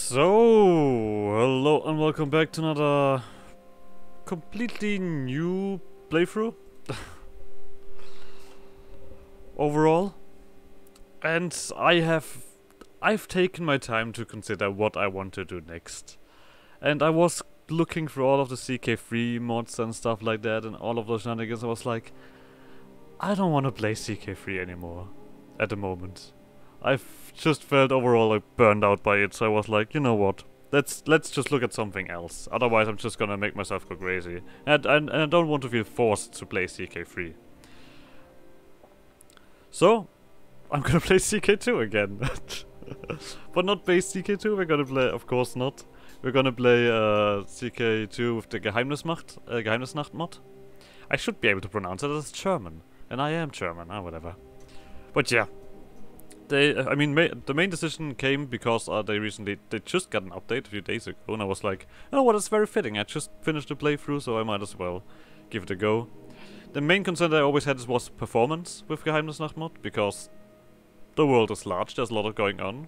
Hello and welcome back to another completely new playthrough overall. And I've taken my time to consider what I want to do next. And I was looking through all of the CK3 mods and stuff like that and all of those shenanigans. I was like, I don't want to play CK3 anymore at the moment. I've just felt overall like burned out by it, so I was like, you know what? Let's just look at something else. Otherwise, I'm just gonna make myself go crazy, and I don't want to feel forced to play CK3. So, I'm gonna play CK2 again, but not base CK2. We're gonna play, of course not. We're gonna play CK2 with the Geheimnisnacht mod. I should be able to pronounce it as German, and I am German. Whatever. But yeah. The main decision came because they just got an update a few days ago, and I was like, oh, well, that's very fitting. I just finished the playthrough, so I might as well give it a go. The main concern that I always had was performance with Geheimnisnacht mod, because the world is large, there's a lot of going on.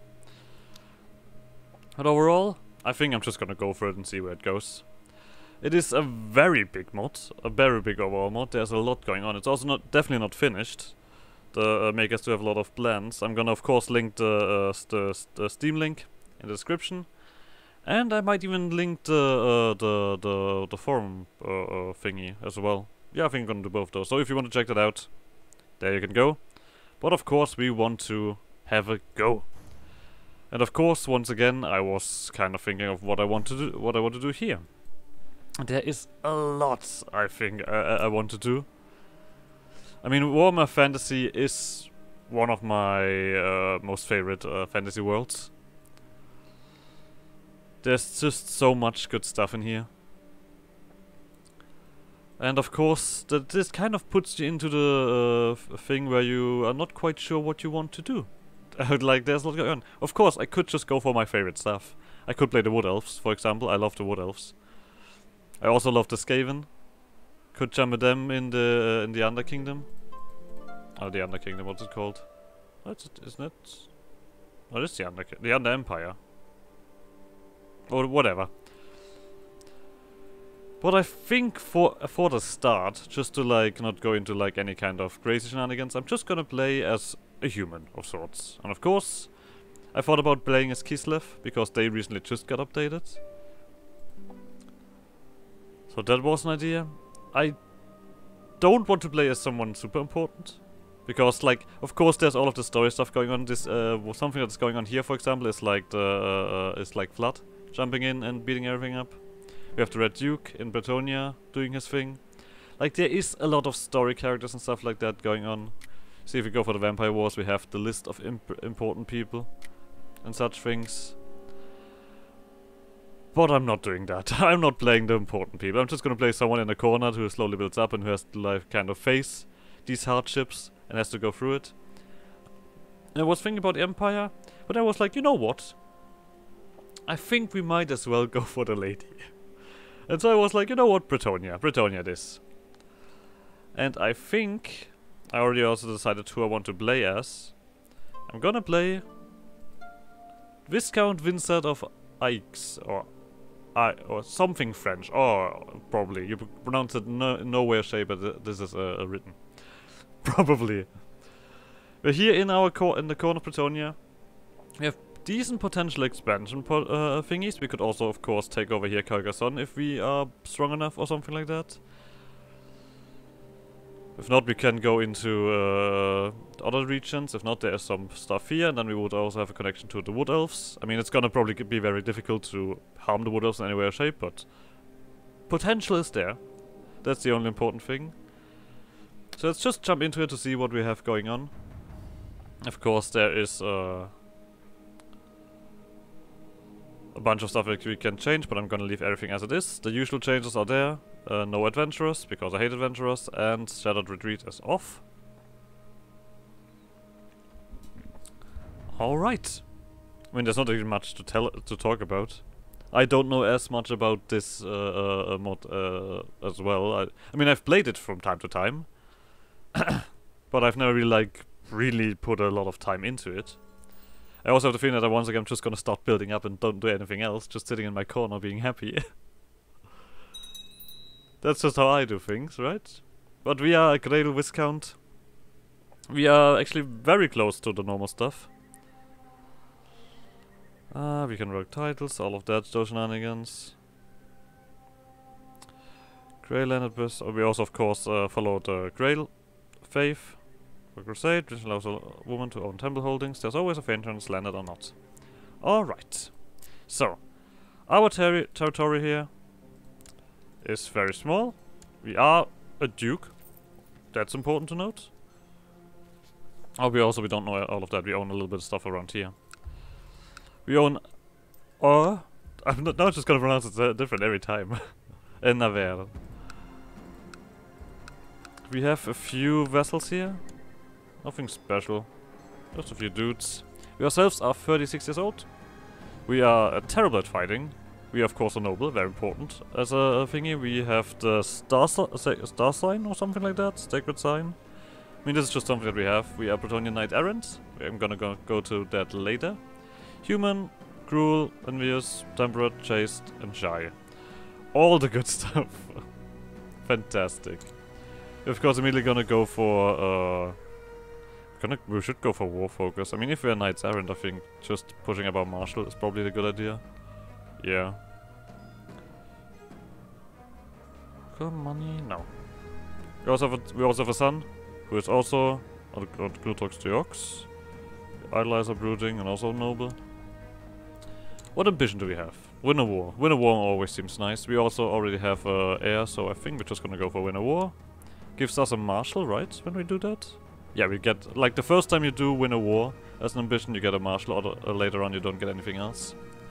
But overall, I think I'm just gonna go for it and see where it goes. It is a very big mod, a very big overall mod. There's a lot going on. It's also definitely not finished. The makers do have a lot of plans. I'm gonna of course link the Steam link in the description, and I might even link the forum thingy as well. Yeah, I think I'm gonna do both those. So if you want to check that out, there you can go. But of course we want to have a go. And of course, once again, I was kind of thinking of what I want to do here. And there is a lot I think I want to do. I mean, Warhammer Fantasy is one of my most favorite fantasy worlds. There's just so much good stuff in here. And of course, this kind of puts you into the thing where you are not quite sure what you want to do. Like, there's a lot going on. Of course, I could just go for my favorite stuff. I could play the Wood Elves, for example. I love the Wood Elves. I also love the Skaven. Could jump with them in the Underkingdom. Oh, the Underkingdom, what's it called? Isn't it? Oh, it's the Under Empire. Or whatever. But I think for the start, just to like not go into like any kind of crazy shenanigans, I'm just gonna play as a human of sorts. And of course, I thought about playing as Kislev, because they recently just got updated. So that was an idea. I don't want to play as someone super important, because, like, of course, there's all of the story stuff going on. This something that's going on here, for example, is like Flood jumping in and beating everything up. We have the Red Duke in Bretonnia doing his thing. Like, there is a lot of story characters and stuff like that going on. See, if we go for the Vampire Wars, we have the list of important people and such things. But I'm not doing that. I'm not playing the important people. I'm just gonna play someone in a corner who slowly builds up and who has to like kind of face these hardships and has to go through it. And I was thinking about Empire, but I was like, you know what? I think we might as well go for the lady. And so I was like, you know what? Bretonnia this. And I think I already also decided who I want to play as. I'm gonna play Viscount Vincent of Aix, or something French, or probably you pronounce it nowhere shape, but this is written. Probably. We're here in our in the corner of Bretonnia. We have decent potential expansion thingies. We could also, of course, take over here Carcassonne if we are strong enough or something like that. If not, we can go into other regions. If not, there is some stuff here, and then we would also have a connection to the Wood Elves. I mean, it's gonna probably be very difficult to harm the Wood Elves in any way or shape, but potential is there. That's the only important thing. So let's just jump into it to see what we have going on. Of course, there is a bunch of stuff that we can change, but I'm gonna leave everything as it is. The usual changes are there. No adventurers, because I hate adventurers, and Shattered Retreat is off. Alright. I mean, there's not really much to talk about. I don't know as much about this mod as well. I mean, I've played it from time to time, but I've never really put a lot of time into it. I also have the feeling that once again I'm just gonna start building up and don't do anything else, just sitting in my corner being happy. That's just how I do things, right? But we are a Gradle Viscount. We are actually very close to the normal stuff. We can work titles, all of that, those shenanigans. Grail landed bus. We also, of course, follow the Grail faith for Crusade, which allows a woman to own temple holdings. There's always a entrance, landed or not. Alright. So, our territory here is very small. We are a duke. That's important to note. Oh, we don't know all of that. We own a little bit of stuff around here. We own... I'm not just gonna pronounce it different every time. Navarre. We have a few vessels here. Nothing special. Just a few dudes. We ourselves are 36 years old. We are terrible at fighting. We are of course a noble, very important. As a thingy, we have the star sign or something like that. Sacred sign. I mean, this is just something that we have. We are Bretonnian Knight Errant. I'm gonna go to that later. Human, cruel, envious, temperate, chaste, and shy. All the good stuff. Fantastic. Of course, immediately gonna go for we should go for war focus. I mean, if we're Knights Errant, I think just pushing up our martial is probably the good idea. Yeah. Come money? No. We also have a son, who is also on Glutox Deox, Idolizer Brooding, and also noble. What ambition do we have? Win a war. Win a war always seems nice. We also already have heir, so I think we're just gonna go for win a war. Gives us a marshal, right, when we do that? Yeah, we get, like, the first time you do win a war as an ambition, you get a marshal, or later on you don't get anything else.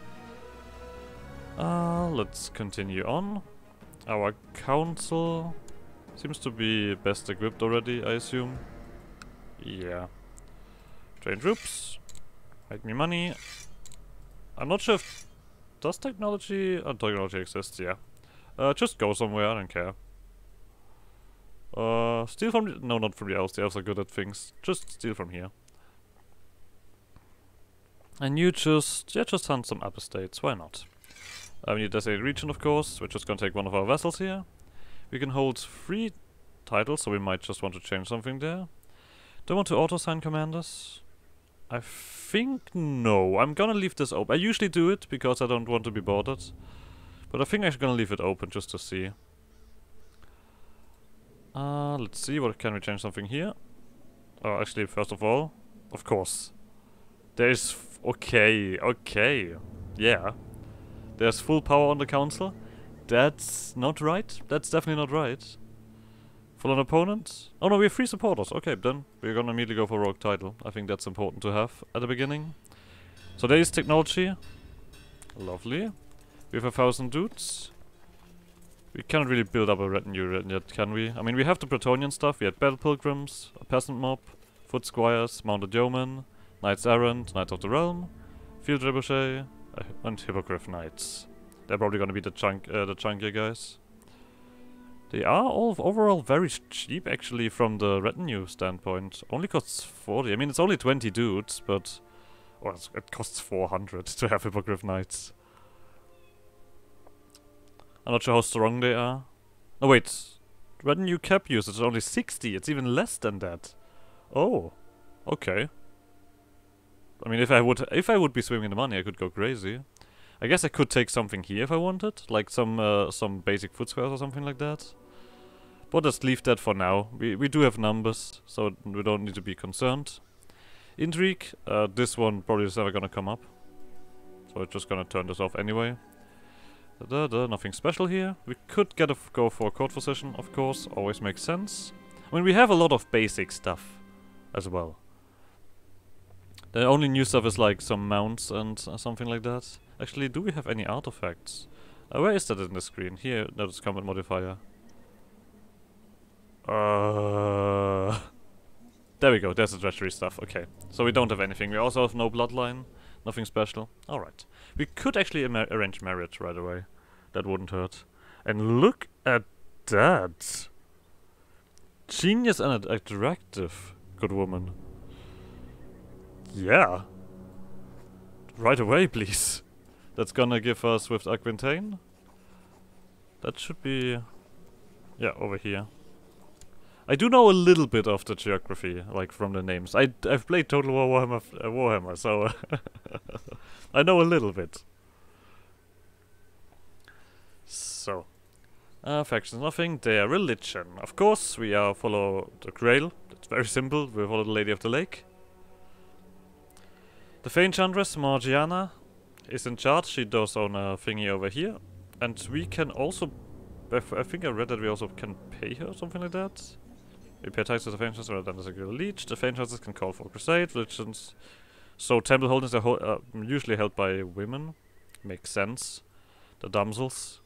Let's continue on. Our council seems to be best equipped already, I assume. Yeah. Train troops. Make me money. I'm not sure if... Does technology... technology exists, yeah. Just go somewhere, I don't care. Steal from the... No, not from the elves. The elves are good at things. Just steal from here. And you just hunt some upper states. Why not? We need a designated region, of course. We're just gonna take one of our vessels here. We can hold 3 titles, so we might just want to change something there. Don't want to auto-sign commanders. I think no. I'm gonna leave this open. I usually do it because I don't want to be bothered. But I think I'm gonna leave it open just to see. Let's see, what can we change something here? Oh, actually, first of all, of course. There's... okay, yeah. There's full power on the council. That's not right. That's definitely not right. Full on opponent? Oh no, we have 3 supporters. Okay, then we're gonna immediately go for rogue title. I think that's important to have at the beginning. So there is technology. Lovely. We have 1,000 dudes. We cannot really build up a retinue yet, can we? I mean, we have the Bretonnian stuff. We had battle pilgrims, a peasant mob, foot squires, mounted yeomen, knights errant, knights of the realm, field trebuchet, and hippogriff knights. They're probably gonna be the chunkier guys. They are all overall very cheap, actually, from the retinue standpoint. Only costs 40. I mean, it's only 20 dudes, but... well, it costs 400 to have hippogriff knights. I'm not sure how strong they are. Oh wait, retinue cap usage is only 60. It's even less than that. Oh, okay. I mean, if I would be swimming in the money, I could go crazy. I guess I could take something here if I wanted, like some basic foot squares or something like that. But let's leave that for now. We do have numbers, so we don't need to be concerned. Intrigue. This one probably is never gonna come up, so we're just gonna turn this off anyway. Nothing special here. We could go for a court physician, of course. Always makes sense. I mean, we have a lot of basic stuff as well. The only new stuff is like some mounts and something like that. Actually, do we have any artifacts? Where is that in the screen? Here, notice combat modifier. There we go, there's the treachery stuff. Okay, so we don't have anything. We also have no bloodline. Nothing special. Alright. We could actually arrange marriage right away. That wouldn't hurt. And look at that! Genius and attractive, good woman. Yeah. Right away, please. That's gonna give us Swift Aquitaine. That should be... yeah, over here. I do know a little bit of the geography, like from the names. I've played Total War Warhammer, so I know a little bit. So, factions, nothing. Their religion. Of course, we follow the Grail. It's very simple. We follow the Lady of the Lake. The Feinchantress, Morgiana, is in charge. She does own a thingy over here. And we can also... I think I read that we also can pay her or something like that. We pay taxes to the Feinchantress rather than the Secular Leech. The Feinchantress can call for crusade, religions. So temple holdings are usually held by women. Makes sense. The damsels.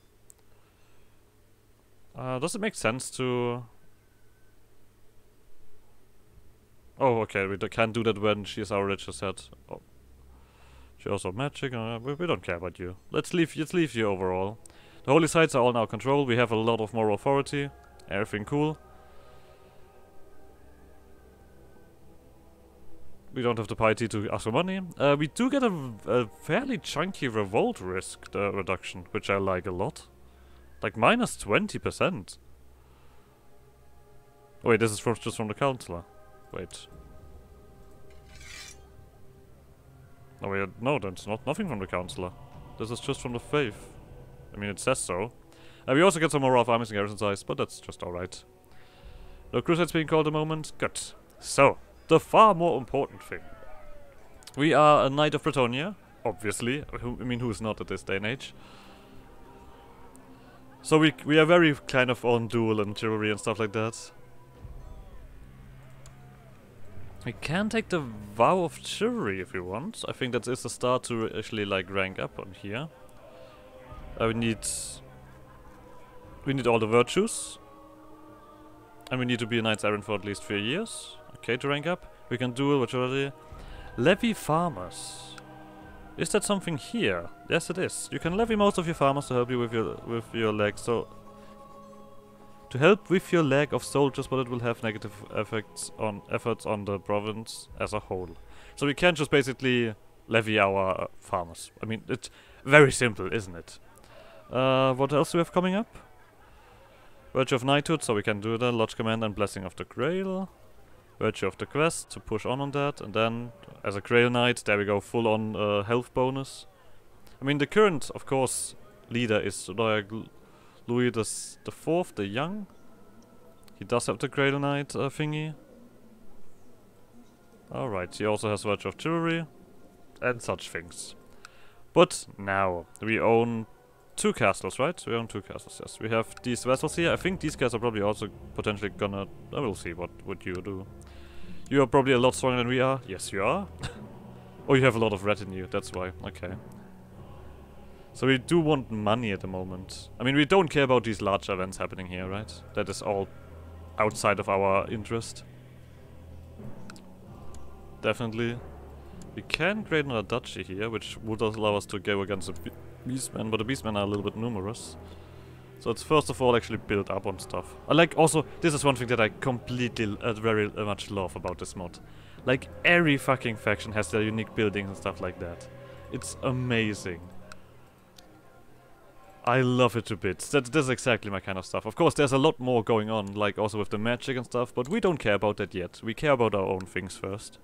Does it make sense to... oh, okay, we can't do that when she's our richest head. Oh. She also magic, we don't care about you. Let's leave you overall. The holy sites are all in our control, we have a lot of moral authority. Everything cool. We don't have the piety to ask for money. We do get a fairly chunky revolt risk reduction, which I like a lot. Like minus 20%. Oh, wait, this is just from the counselor. Wait. Oh wait, no, that's nothing from the counselor. This is just from the faith. I mean, it says so. We also get some more of armies and garrison size, but that's just alright. No crusades being called at the moment. Good. So, the far more important thing. We are a Knight of Bretonnia, obviously. I mean, who's not at this day and age? So we are very kind of on duel and chivalry and stuff like that. We can take the Vow of Chivalry if we want. I think that is a start to actually like rank up on here. We need all the virtues. And we need to be a Knights Errant for at least 3 years. Okay, to rank up. We can duel with chivalry. Levy farmers. Is that something here? Yes, it is. You can levy most of your farmers to help you with your lag. So to help with your lag of soldiers, but it will have negative efforts on the province as a whole. So we can't just basically levy our farmers. I mean, it's very simple, isn't it? What else do we have coming up? Virtue of Knighthood, so we can do that. Lodge Command and Blessing of the Grail. Virtue of the Quest to push on that, and then as a Grail Knight, there we go, full on health bonus. I mean, the current, of course, leader is Louis the Fourth, the Young. He does have the Grail Knight thingy. Alright, he also has Virtue of Chivalry and such things. But now we own 2 castles, right? We own 2 castles, yes. We have these vessels here. I think these guys are probably also potentially gonna... I will see what you do. You are probably a lot stronger than we are. Yes, you are. Oh, you have a lot of retinue, that's why. Okay. So we do want money at the moment. I mean, we don't care about these large events happening here, right? That is all outside of our interest. Definitely. We can create another duchy here, which would allow us to go against the beastmen, but the beastmen are a little bit numerous. So it's first of all actually build up on stuff. I like also, this is one thing that I completely very much love about this mod. Like every fucking faction has their unique buildings and stuff like that. It's amazing. I love it to bits. That's exactly my kind of stuff. Of course, there's a lot more going on, like also with the magic and stuff, but we don't care about that yet. We care about our own things first.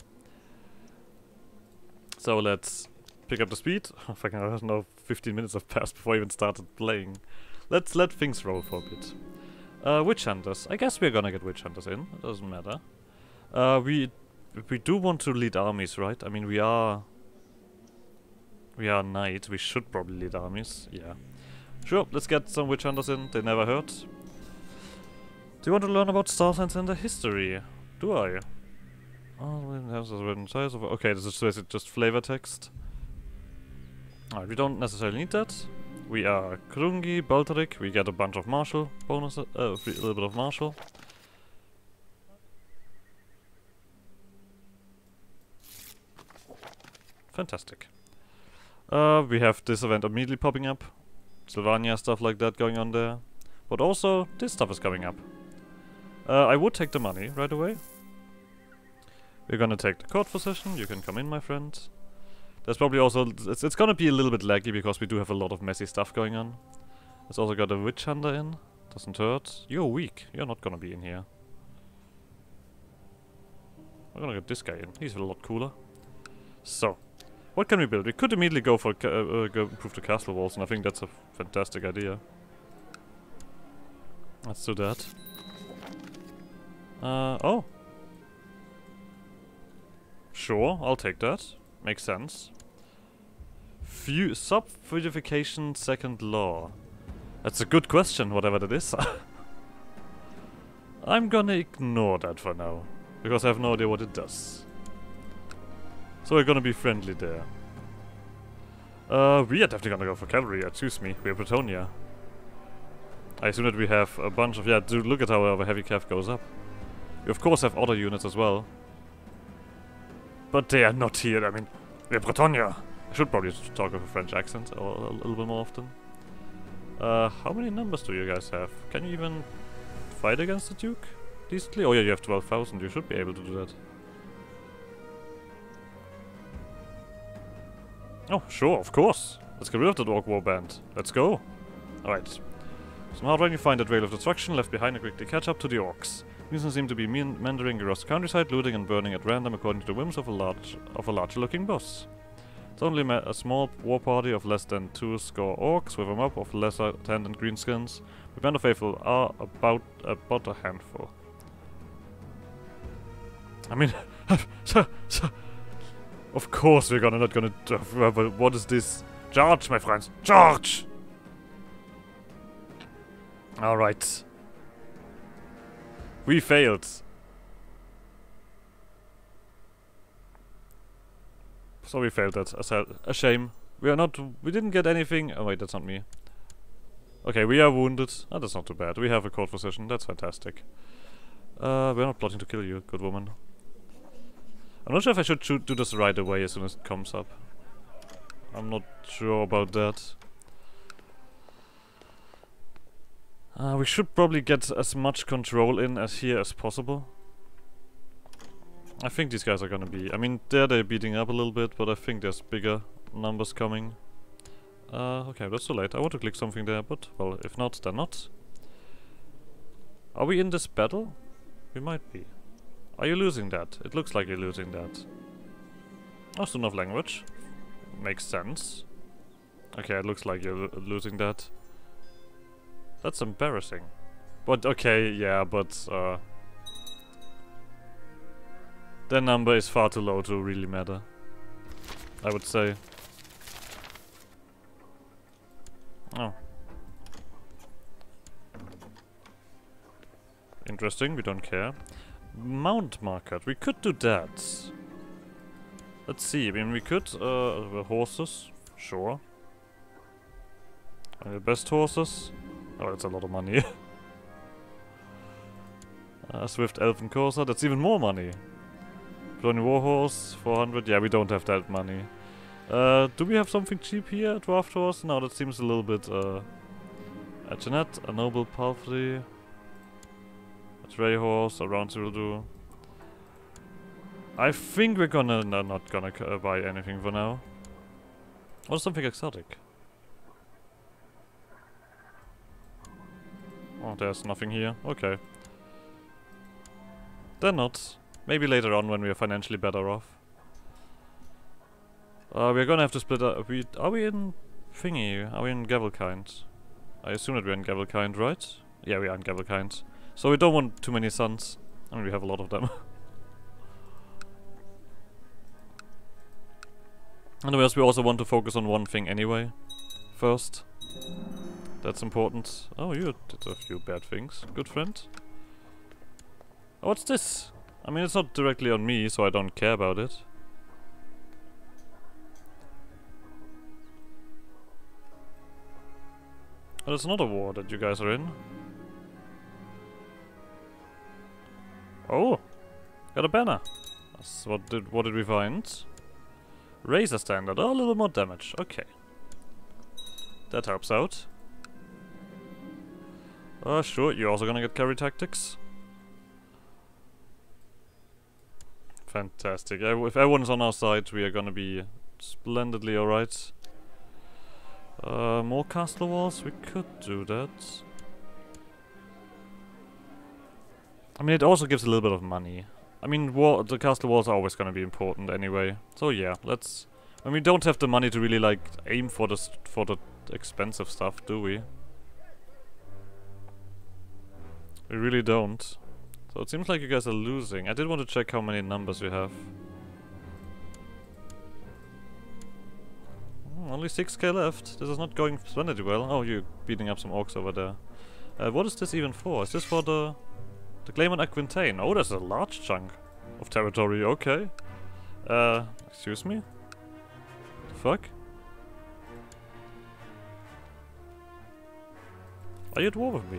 So let's pick up the speed. Fucking, I don't know, 15 minutes have passed before I even started playing. Let's let things roll for a bit. Witch Hunters. I guess we're gonna get Witch Hunters in. It doesn't matter. We do want to lead armies, right? I mean, we are knight. We should probably lead armies. Yeah. Sure, let's get some Witch Hunters in. They never hurt. Do you want to learn about star signs and their history? Do I? Oh, it has a written size of... Okay, this is just flavor text. Alright, we don't necessarily need that. We are Krungi, Balteric. We get a bunch of martial bonuses. A little bit of martial. Fantastic. We have this event immediately popping up. Sylvania, stuff like that going on there. But also, this stuff is coming up. I would take the money right away. We're gonna take the court position. You can come in, my friend. There's probably also... It's gonna be a little bit laggy because we do have a lot of messy stuff going on. It's also got a witch hunter in. Doesn't hurt. You're weak. You're not gonna be in here. We're gonna get this guy in. He's a lot cooler. So, what can we build? We could immediately go for go improve the castle walls, and I think that's a fantastic idea. Let's do that. Oh. Sure, I'll take that. Makes sense. Sub-fortification second law. That's a good question, whatever that is. I'm gonna ignore that for now, because I have no idea what it does. So we're gonna be friendly there. We are definitely gonna go for cavalry, excuse me. We have Bretonia. I assume that we have a bunch of... Yeah, dude, look at how our heavy cav goes up. We of course have other units as well. But they are not here, I mean... We have Bretonia! I should probably talk with a French accent or a little bit more often. How many numbers do you guys have? Can you even fight against the Duke? Decently? Oh yeah, you have 12,000, you should be able to do that. Oh, sure, of course! Let's get rid of that Orc Warband. Let's go! Alright. Somehow when you find that Trail of Destruction left behind and quickly catch up to the Orcs. Reasons seem to be meandering across the countryside, looting and burning at random according to the whims of a larger looking boss. It's only a small war party of less than 2 score orcs with a mob of lesser tanned and greenskins. The Band of Faithful are about a handful. I mean, of course we're not gonna. But what is this? Charge, my friends, charge! All right. We failed. So we failed that. A shame. We didn't get anything. Oh wait, that's not me. Okay, we are wounded. Oh, that's not too bad. We have a court physician. That's fantastic. We're not plotting to kill you, good woman. I'm not sure if I should do this right away as soon as it comes up. I'm not sure about that. We should probably get as much control in as here as possible. I think these guys are gonna be... I mean, they're beating up a little bit, but I think there's bigger numbers coming. Okay, that's too late. I want to click something there, but, well, if not, then not. Are we in this battle? We might be. Are you losing that? It looks like you're losing that. Oh, still enough language. Makes sense. Okay, it looks like you're losing that. That's embarrassing. But, okay, yeah, but, their number is far too low to really matter, I would say. Oh. Interesting, we don't care. Mount market, we could do that. Let's see, I mean, we could, horses, sure. The best horses. Oh, that's a lot of money. Swift Elven Corsair, that's even more money. Brony Warhorse, 400. Yeah, we don't have that money. Do we have something cheap here? Draft Horse? No, that seems a little bit, a Jeanette, a Noble Palfrey, a Trey Horse, a Rouncy will do. I think we're not gonna buy anything for now. Or something exotic. Oh, there's nothing here. Okay. Then not. Maybe later on when we are financially better off. We're gonna have to split up. Are we in thingy? Are we in Gavelkind? I assume that we're in Gavelkind, right? Yeah, we are in Gavelkind. So we don't want too many sons. I mean, we have a lot of them. Anyways, we also want to focus on one thing anyway. First. That's important. Oh, you did a few bad things. Good friend. Oh, what's this? I mean, it's not directly on me, so I don't care about it. Oh, there's another war that you guys are in. Oh! Got a banner! That's what did we find? Razor standard. Oh, a little more damage. Okay. That helps out. Sure, you're also gonna get carry tactics. Fantastic. If everyone's on our side, we are gonna be splendidly alright. More castle walls? We could do that. I mean, it also gives a little bit of money. I mean, the castle walls are always gonna be important anyway. So yeah, let's... I mean, we don't have the money to really, like, aim for the expensive stuff, do we? We really don't. So it seems like you guys are losing. I did want to check how many numbers you have. Only 6k left. This is not going splendidly well. Oh, you're beating up some orcs over there. What is this even for? Is this for the Glaemon Aquitaine? Oh, that's a large chunk of territory. Okay. Excuse me? The fuck? Are you at war with me?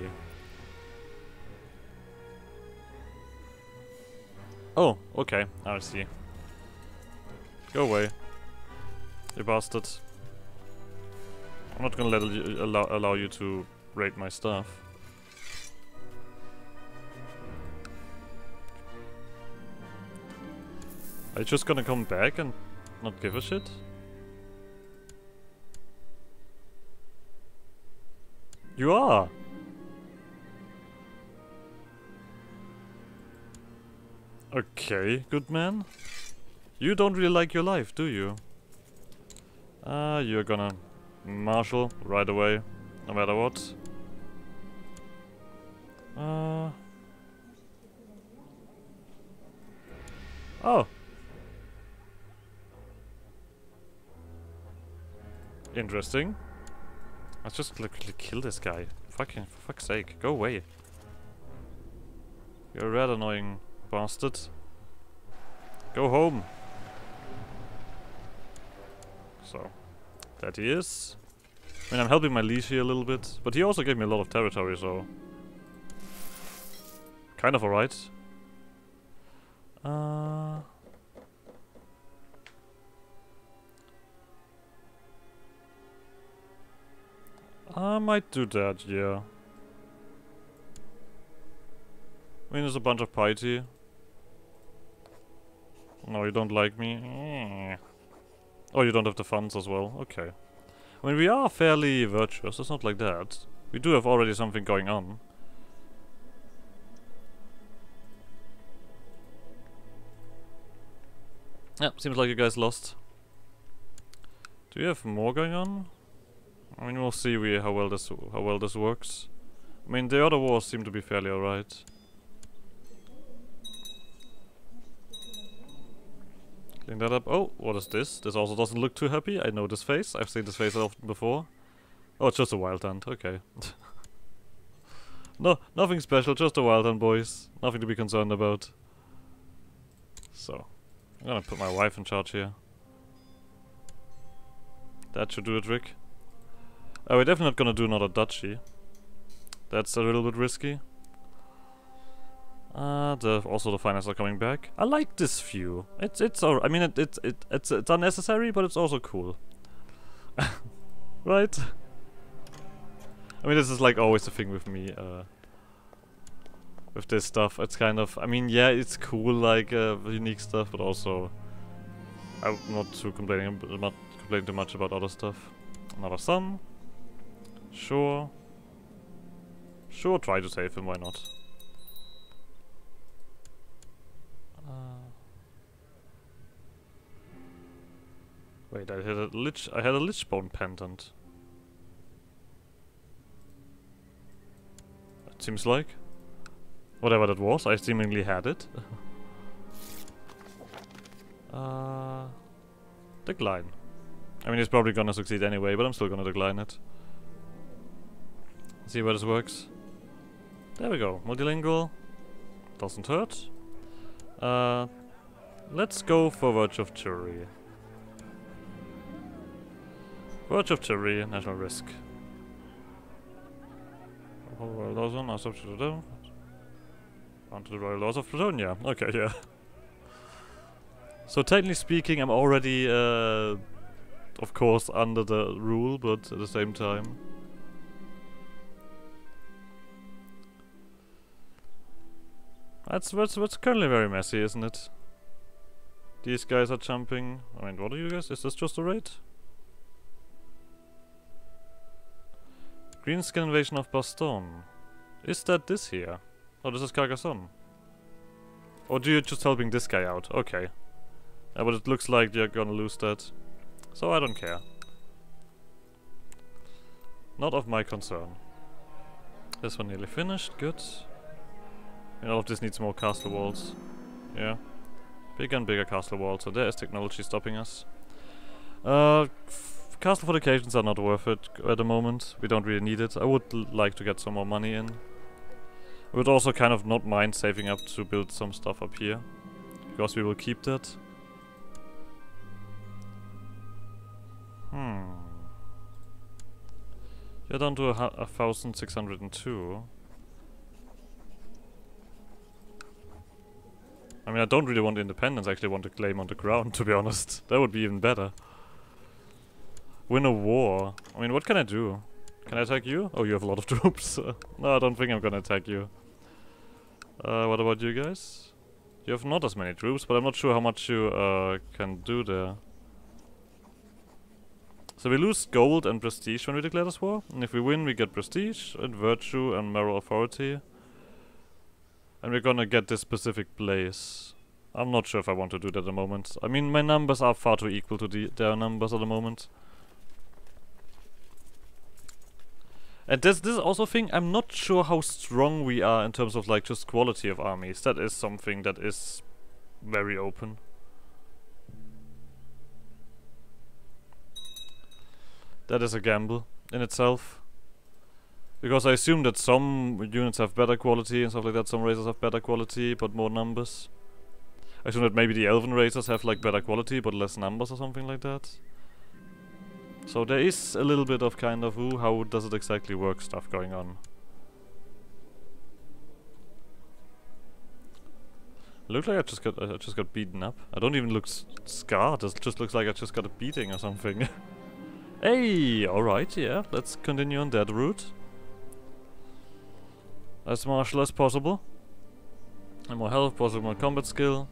Oh, okay. I see. Go away. You bastard. I'm not gonna allow you to raid my stuff. Are you just gonna come back and not give a shit? You are! Okay, good man. You don't really like your life, do you? You're gonna marshal right away, no matter what. Oh! Interesting. Let's just quickly kill this guy. For fuck's sake, go away. You're a rather annoying bastard. Go home. So, that he is. I mean, I'm helping my liege here a little bit, but he also gave me a lot of territory, so... kind of alright. I might do that, yeah. I mean, there's a bunch of piety. No, you don't like me? Oh, you don't have the funds as well? Okay. I mean, we are fairly virtuous, it's not like that. We do have already something going on. Yeah, seems like you guys lost. Do you have more going on? I mean, we'll see how well this works. I mean, the other wars seem to be fairly alright. Clean that up. Oh, what is this? This also doesn't look too happy. I know this face. I've seen this face often before. Oh, it's just a wild hunt. Okay. No, nothing special. Just a wild hunt, boys. Nothing to be concerned about. So, I'm gonna put my wife in charge here. That should do a trick. We're definitely not gonna do another duchy. That's a little bit risky. Also the finance are coming back. I like this view. It's alright. I mean, it's unnecessary, but it's also cool. Right? I mean, this is like always the thing with me. With this stuff, it's kind of. I mean, yeah, it's cool, like unique stuff, but also I'm not complaining too much about other stuff. Another son. Sure. Sure, try to save him. Why not? Wait, I had a Lichbone pendant. It seems like. Whatever that was, I seemingly had it. Decline. I mean, it's probably gonna succeed anyway, but I'm still gonna decline it. See where this works. There we go. Multilingual. Doesn't hurt. Let's go for Verge of Fury. Verge of Fury, national risk. Royal laws are subject to them. Onto the royal laws of Plutonium. Okay, yeah. So technically speaking, I'm already, of course, under the rule, but at the same time. That's currently very messy, isn't it? These guys are jumping. I mean, what are you guys? Is this just a raid? Greenskin invasion of Baston. Is that this here? Oh, this is Carcassonne. Or do you just helping this guy out? Okay. Yeah, but it looks like you're gonna lose that. So I don't care. Not of my concern. This one nearly finished, good. And all of this needs more castle walls. Yeah. Bigger and bigger castle walls, so there is technology stopping us. Castle fortifications are not worth it at the moment. We don't really need it. I would like to get some more money in. I would also kind of not mind saving up to build some stuff up here. Because we will keep that. You're down to 1,602. I mean, I don't really want independence, I actually want to claim on the ground, to be honest. That would be even better. Win a war. I mean, what can I do? Can I attack you? Oh, you have a lot of troops. No, I don't think I'm gonna attack you. What about you guys? You have not as many troops, but I'm not sure how much you can do there. So we lose gold and prestige when we declare this war. And if we win, we get prestige and virtue and moral authority. And we're gonna get this specific place. I'm not sure if I want to do that at the moment. I mean, my numbers are far too equal to their numbers at the moment. And this is also a thing, I'm not sure how strong we are in terms of like just quality of armies. That is something that is very open. That is a gamble in itself. Because I assume that some units have better quality and stuff like that, some races have better quality but more numbers. I assume that maybe the elven races have like better quality but less numbers or something like that. So there is a little bit of kind of, ooh, how does it exactly work stuff going on. Look like I just got beaten up. I don't even look scarred, it just looks like I just got a beating or something. Hey, alright, yeah, let's continue on that route. As martial as possible. And more health, possible more combat skill.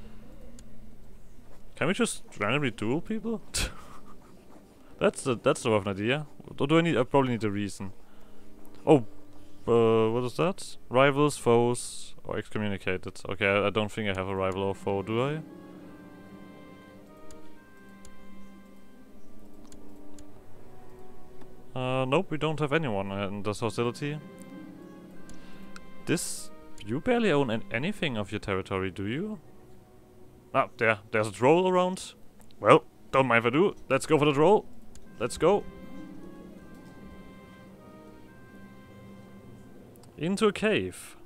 Can we just randomly duel people? That's the rough idea. Or do I need? I probably need a reason. Oh, what is that? Rivals, foes, or excommunicated. Okay, I don't think I have a rival or foe, do I? Nope, we don't have anyone in this hostility. You barely own anything of your territory, do you? Ah, there's a troll around. Well, don't mind if I do. Let's go for the troll. Let's go. Into a cave.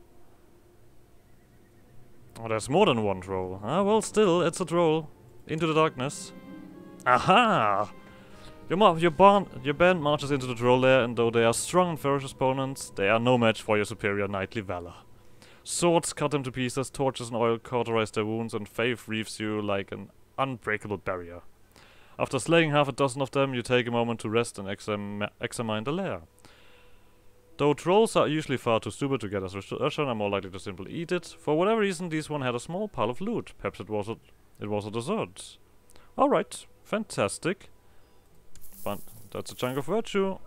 Oh, there's more than one troll. Ah, well, still, it's a troll. Into the darkness. Aha! Your band marches into the troll lair, and though they are strong and ferocious opponents, they are no match for your superior knightly valor. Swords cut them to pieces, torches and oil cauterize their wounds, and faith reaves you like an unbreakable barrier. After slaying half a dozen of them, you take a moment to rest and examine the lair. Though trolls are usually far too stupid to get as ration, are more likely to simply eat it. For whatever reason, this one had a small pile of loot. Perhaps it was a dessert. Alright, fantastic. Fun. That's a chunk of virtue.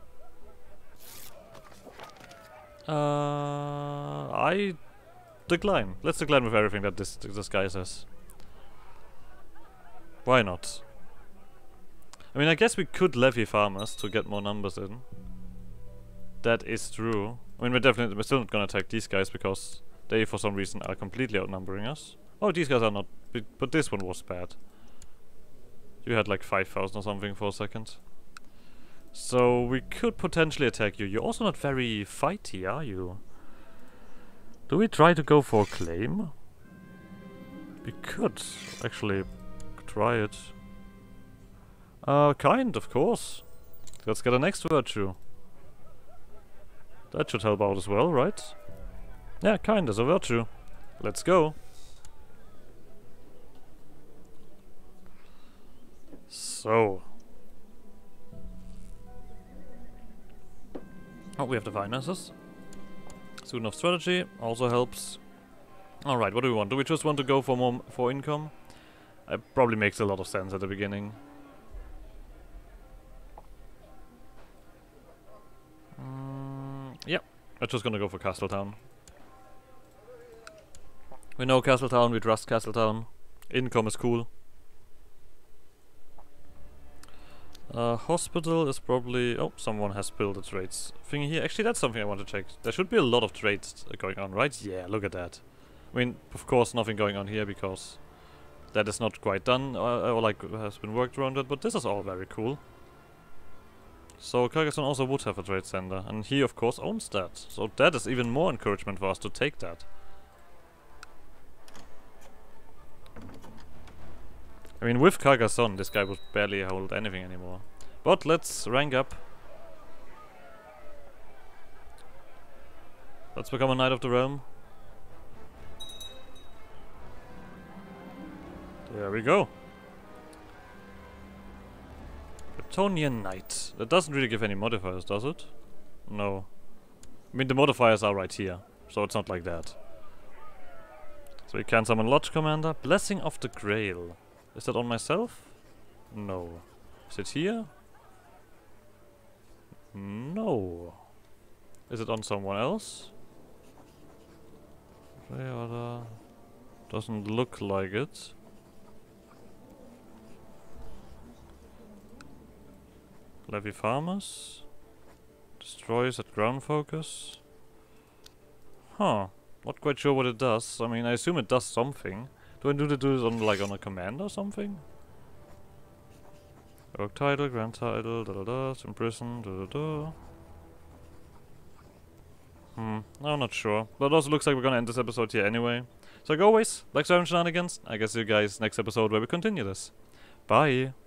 I decline. Let's decline with everything that this guy says. Why not? I mean, I guess we could levy farmers to get more numbers in. That is true. I mean, we're still not gonna attack these guys because they, for some reason, are completely outnumbering us. Oh, these guys are not, but this one was bad. You had like 5,000 or something for a second. So we could potentially attack you. You're also not very fighty, are you? Do we try to go for a claim? We could actually try it. Kind, of course. Let's get a next virtue. That should help out as well, right? Yeah, kind is a virtue. Let's go. So. Oh, we have the finances. Student of strategy also helps. Alright, what do we want? Do we just want to go for more income? It probably makes a lot of sense at the beginning. Yep, I'm just gonna go for Castletown. We know Castletown, we trust Castletown. Income is cool. Hospital is probably... Oh, someone has built a trades thing here. Actually, that's something I want to check. There should be a lot of trades going on, right? Yeah, look at that. I mean, of course, nothing going on here because that is not quite done or like has been worked around it, but this is all very cool. So Carcassonne also would have a trade center, and he of course owns that. So that is even more encouragement for us to take that. I mean, with Carcassonne, this guy would barely hold anything anymore. But let's rank up. Let's become a Knight of the Realm. There we go. Bretonnian Knight. That doesn't really give any modifiers, does it? No. I mean, the modifiers are right here, so it's not like that. So we can summon Lodge Commander. Blessing of the Grail. Is that on myself? No. Is it here? No. Is it on someone else? Doesn't look like it. Levy farmers. Destroys at ground focus. Huh. Not quite sure what it does. I mean, I assume it does something. Do I do this on like on a command or something? Orc title, grand title, imprison, I'm not sure. But it also looks like we're gonna end this episode here anyway. So like always, like Shenanigans. I guess see you guys next episode where we continue this. Bye!